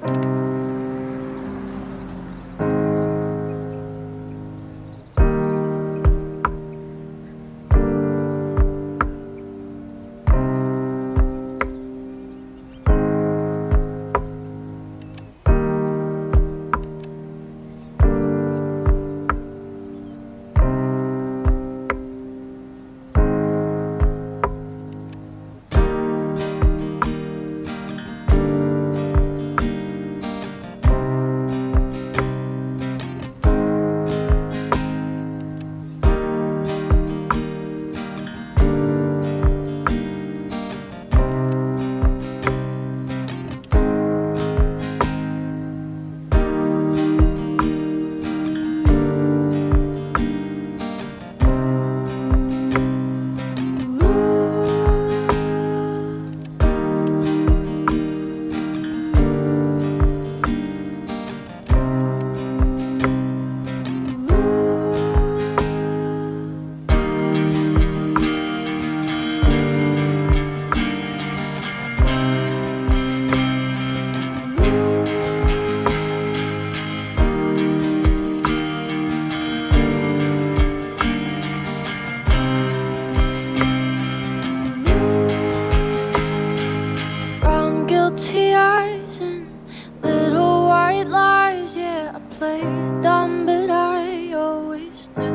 Guilty eyes and little white lies. Yeah, I played dumb, but I always knew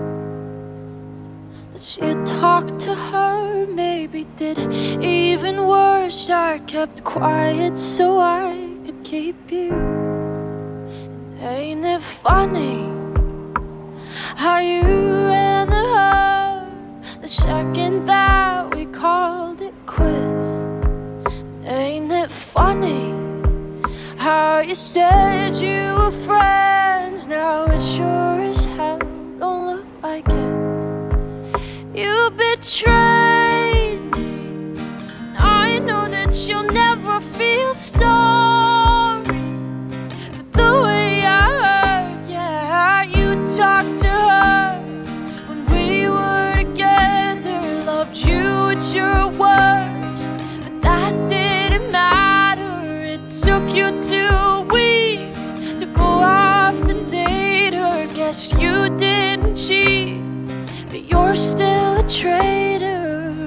that she'd talk to her, maybe did even worse. I kept quiet so I could keep you. And ain't it funny how you ran to her the second that we called it quits? Ain't it funny how you said you were friends? Now it sure as hell don't look like it. You betrayed me. I know that you'll never feel sorry for the way I hurt. Yeah, you talked to her when we were together, loved you at your worst, but that didn't matter. It took you 2 weeks to go off and date her. Guess you didn't cheat, but you're still a traitor.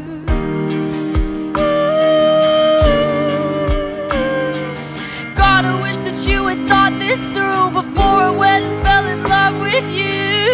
God, I wish that you had thought this through before I went and fell in love with you.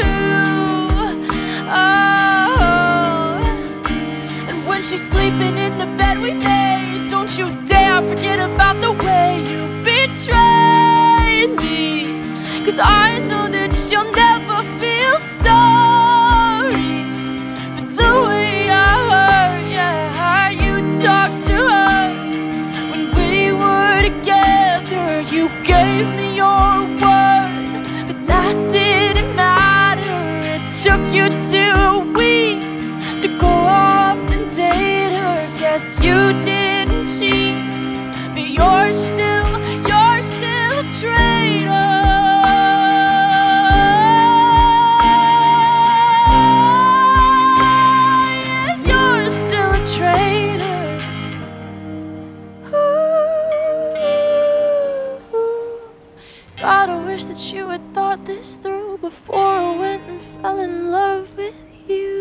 Oh, and when she's sleeping in the bed we made, don't you dare forget about the way you betrayed me. 'Cause I know that you'll never feel sorry for the way I hurt. Yeah, you talked to her when we were together. You gave me your word, but that didn't matter. It took you 2 weeks to go off and date her. Guess you didn't cheat, but you're still a traitor. Yeah, you're still a traitor. Ooh. God, I wish that you had thought this through before I went and fell in love with you.